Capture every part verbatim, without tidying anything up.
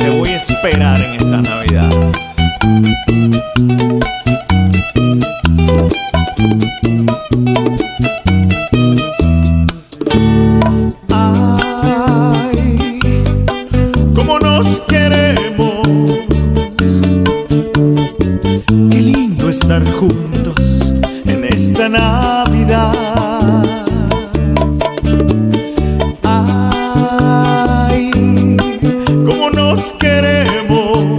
te voy a esperar en esta Navidad. Ay, cómo nos queremos. Qué lindo estar juntos en esta Navidad. Ay, cómo nos queremos.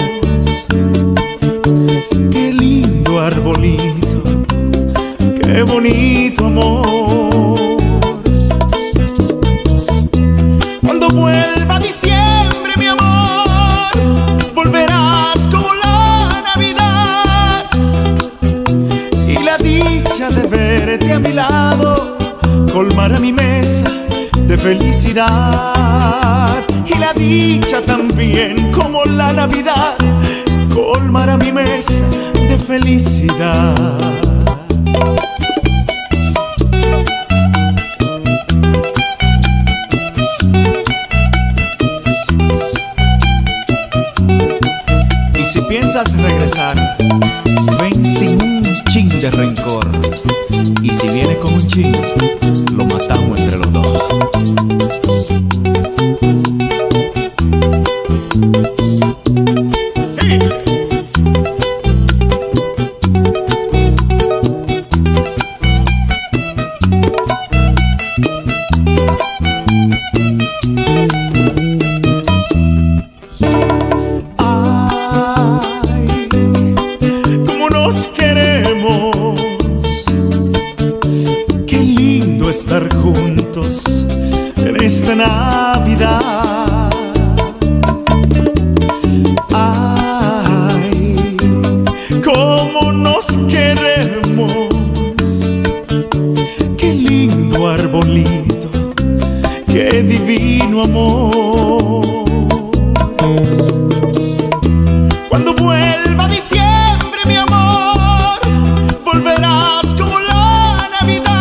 Qué lindo arbolito, qué bonito amor. Cuando vuelva diciembre, mi amor, volverás como la Navidad. Y la dicha de verte a mi lado colmará mi mesa de felicidad. Y la dicha también como la Navidad colmará mi mesa de felicidad. Y si piensas regresar, ven sin un chin de rencor. Y si viene con un chin, lo matamos entre los dos. Estar juntos en esta Navidad. Ay, cómo nos queremos. Qué lindo arbolito, qué divino amor. Cuando vuelva diciembre, mi amor, volverás como la Navidad.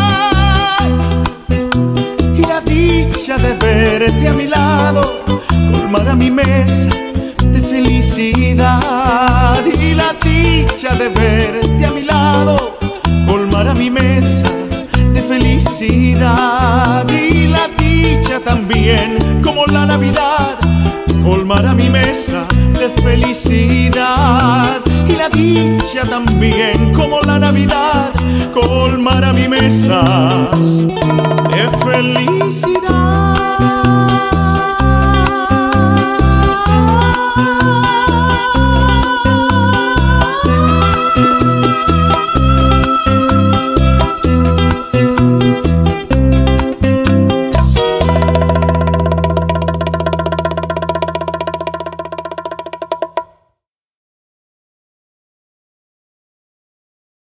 Dicha de verte a mi lado colmará mi mesa de felicidad. Y la dicha de verte a mi lado colmará mi mesa de felicidad. Y la dicha también como la Navidad colmará mi mesa de felicidad. Y la dicha también como la Navidad colmará mi mesa